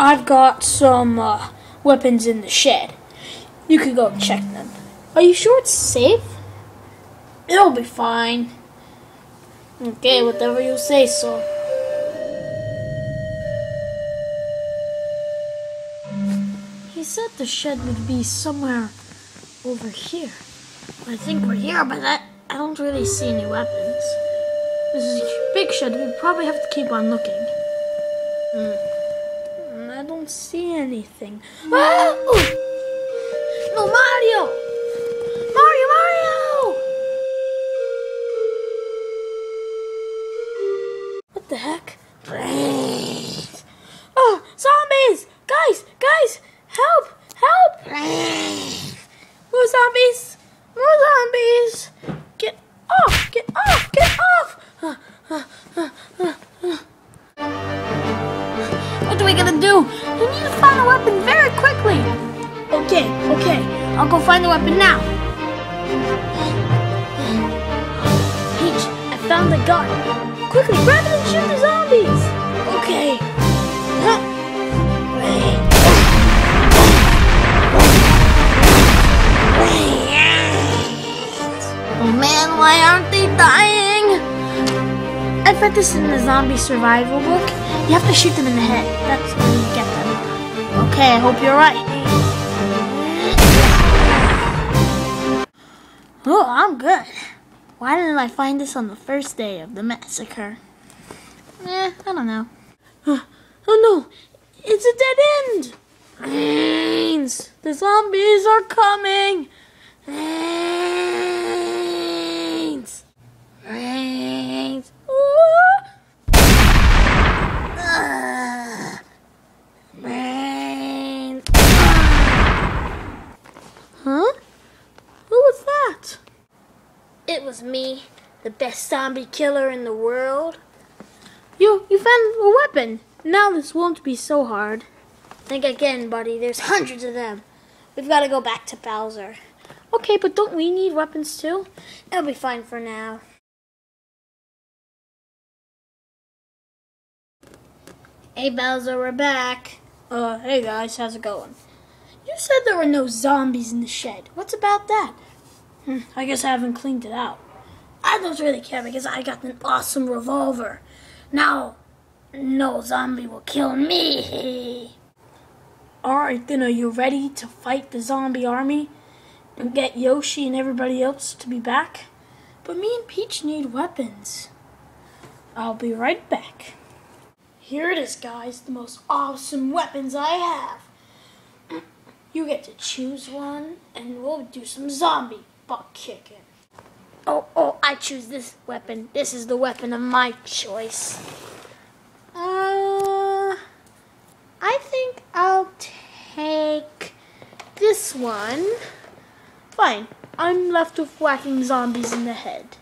I've got some weapons in the shed. You could go check them. Are you sure it's safe? It'll be fine. Okay, whatever you say, so. He said the shed would be somewhere over here. I think we're here, but I don't really see any weapons. This is a big shed. We probably have to keep on looking. I don't see anything. Ah! No, Mario! Mario! What the heck? Oh, zombies! Guys! Help! More zombies! Get off! What are we gonna do? We need to find a weapon very quickly. Okay. I'll go find the weapon now. Peach, I found the gun. Quickly, grab it and shoot the zombies. Okay. Oh man, why aren't they dying? I've read this in the zombie survival book. You have to shoot them in the head. That's how you get them. Okay, I hope you're right. Oh, I'm good. Why didn't I find this on the first day of the massacre? I don't know. Oh no, it's a dead end! Brains! The zombies are coming! Brains! Brains! Huh? Who was that? It was me, the best zombie killer in the world. You found a weapon. Now this won't be so hard. Think again, buddy. There's hundreds of them. We've got to go back to Bowser. Okay, but don't we need weapons too? It'll be fine for now. Hey Bowser, we're back. Hey guys, how's it going? You said there were no zombies in the shed. What's about that? I guess I haven't cleaned it out. I don't really care because I got an awesome revolver. Now, no zombie will kill me. Alright, then are you ready to fight the zombie army? And get Yoshi and everybody else to be back? But me and Peach need weapons. I'll be right back. Here it is, guys. The most awesome weapons I have. You get to choose one, and we'll do some zombie butt kicking. Oh, I choose this weapon. This is the weapon of my choice. I think I'll take this one. Fine. I'm left with whacking zombies in the head.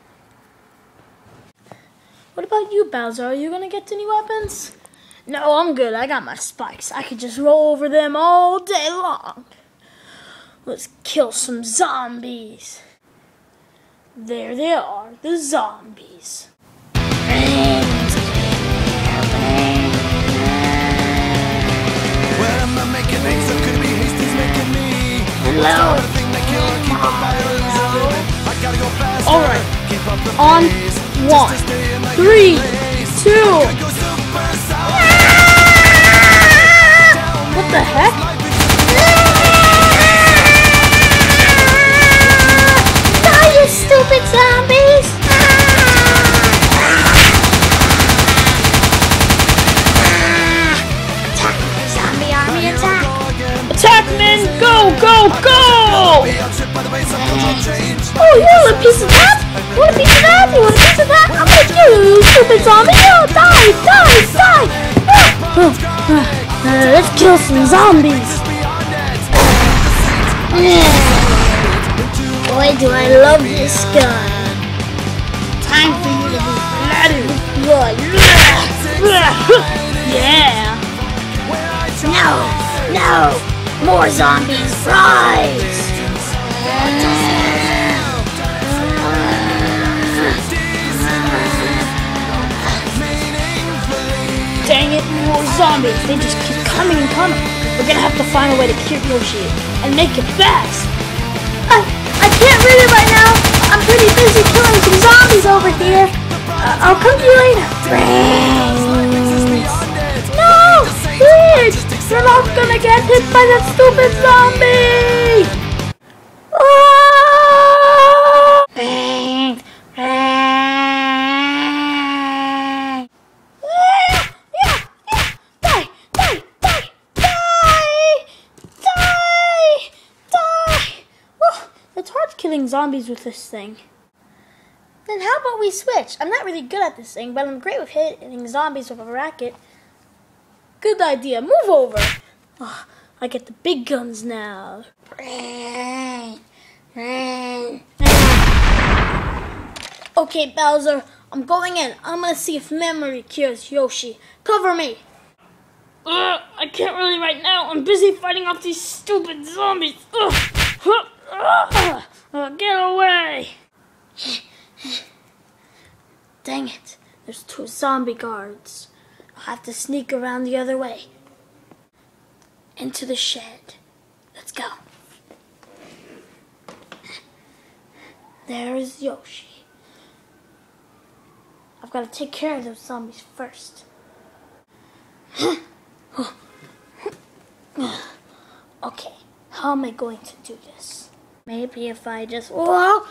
What about you, Bowser? Are you gonna get any weapons? No, I'm good. I got my spikes. I could just roll over them all day long. Let's kill some zombies. There they are, the zombies. Hello. Alright. On 1, 3, 2. What the heck? Die, you stupid zombies! Attack! Zombie army attack! Attack, men! Go! Oh, you want a piece of that? You want a piece of that? You want a piece of that? I'm gonna kill you, you stupid zombie! Oh, die! Let's kill some zombies! Boy, do I love this gun! Time for you to be flooded with blood! Yeah! No! More zombies! Rise! Dang it, more those zombies, they just keep coming and coming. We're gonna have to find a way to cure Yoshi and make it fast. I can't read it right now. I'm pretty busy killing some zombies over here. I'll come to you later. No! Please! You're not gonna get hit by that stupid zombie! It's hard killing zombies with this thing. Then how about we switch? I'm not really good at this thing, but I'm great with hitting zombies with a racket. Good idea. Move over. Oh, I get the big guns now. Okay, Bowser, I'm going in. I'm gonna see if memory cures Yoshi. Cover me. I can't really right now. I'm busy fighting off these stupid zombies. Get away! Dang it. There's 2 zombie guards. I'll have to sneak around the other way. Into the shed. Let's go. There is Yoshi. I've got to take care of those zombies first. Okay, how am I going to do this? Maybe if I just... Oh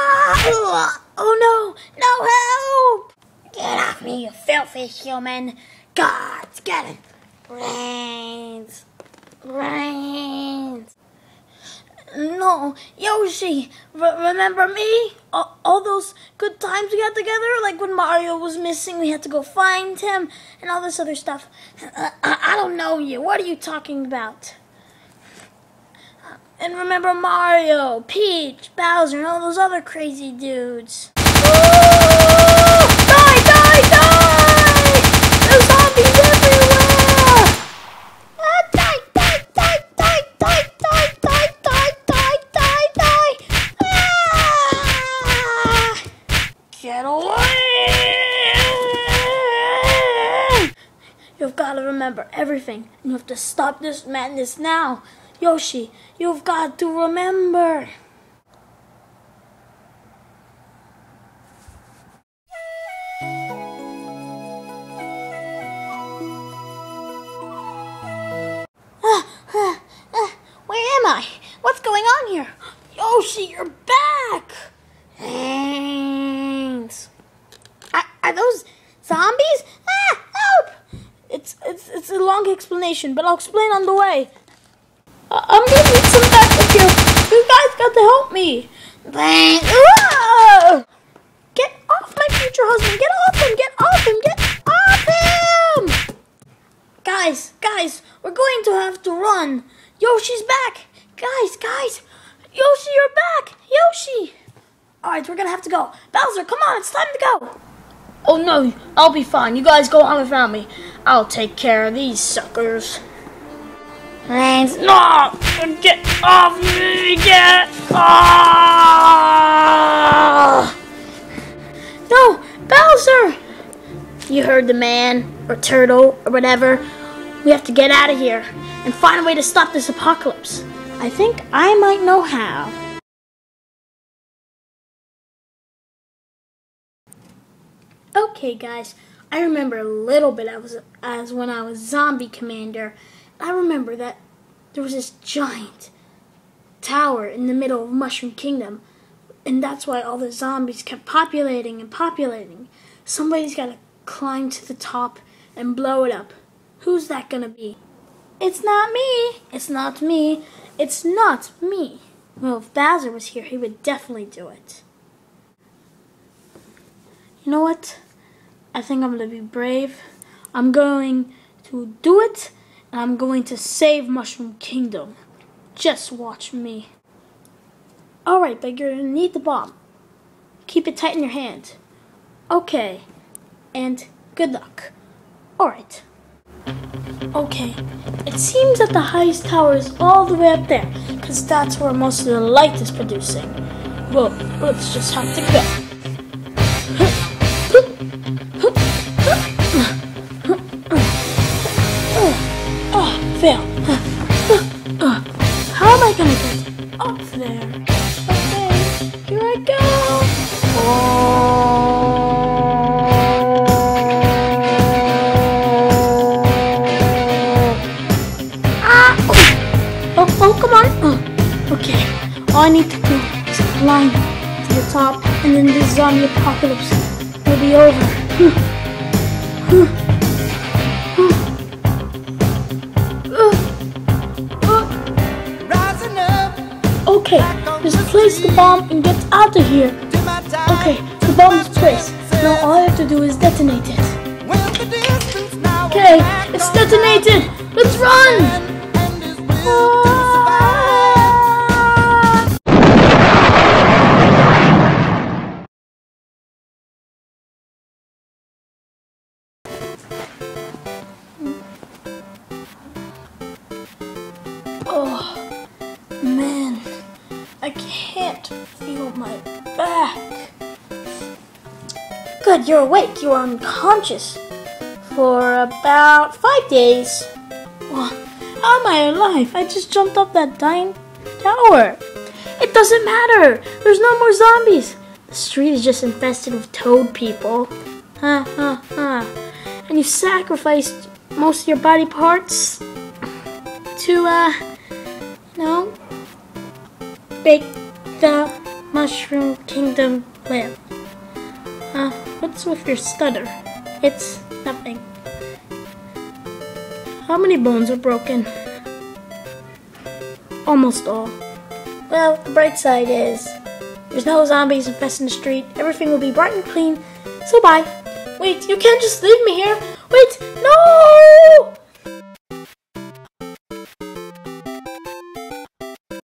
no! No help! Get off me, you filthy human! Guards, get him! Brains! Brains! No, Yoshi! Remember me? All those good times we had together? Like when Mario was missing, we had to go find him, and all this other stuff. I don't know you. What are you talking about? And remember Mario, Peach, Bowser, and all those other crazy dudes. Die! Die! Die! There's zombies everywhere! Die! Die! Die! Die! Die! Die! Die! Die! Die! Die! Die! Ah! Get away! You've got to remember everything, and you have to stop this madness now. Yoshi, you've got to remember. Where am I? What's going on here? Yoshi, you're back! Thanks. Are those zombies? Help! It's a long explanation, but I'll explain on the way. I'm gonna need some backup here. You guys got to help me. Get off my future husband. Get off him. Get off him. Get off him. Guys, we're going to have to run. Yoshi's back. Guys. Yoshi, you're back. Yoshi. All right, we're going to have to go. Bowser, come on. It's time to go. Oh, no. I'll be fine. You guys go on without me. I'll take care of these suckers. No! Get off me! Get off! No! Bowser! You heard the man, or turtle, or whatever. We have to get out of here and find a way to stop this apocalypse. I think I might know how. Okay, guys. I remember a little bit as when I was zombie commander. I remember that there was this giant tower in the middle of Mushroom Kingdom, and that's why all the zombies kept populating and populating. Somebody's got to climb to the top and blow it up. Who's that gonna be? It's not me. It's not me. It's not me. Well, if Bowser was here, he would definitely do it. You know what? I think I'm going to be brave. I'm going to do it, and I'm going to save Mushroom Kingdom. Just watch me. Alright, but you're going to need the bomb. Keep it tight in your hand. Okay, and good luck. Alright. Okay, it seems that the highest tower is all the way up there, because that's where most of the light is producing. Well, let's just have to go. fail. How am I gonna get up there? Okay, here I go. Oh, come on. Okay, all I need to do is climb to the top, and then the zombie apocalypse will be over. Okay, just place the bomb and get out of here. Okay, the bomb is placed. Now all I have to do is detonate it. Okay, it's detonated. Let's run! Oh, man, I can't feel my back. Good, you're awake. You were unconscious for about 5 days. Well, how am I alive? I just jumped up that dying tower. It doesn't matter. There's no more zombies. The street is just infested with toad people. And you sacrificed most of your body parts to, bake the Mushroom Kingdom live. What's with your stutter? It's nothing. How many bones are broken? Almost all. Well, the bright side is there's no zombies infesting the street. Everything will be bright and clean. So bye. Wait, you can't just leave me here. Wait, no!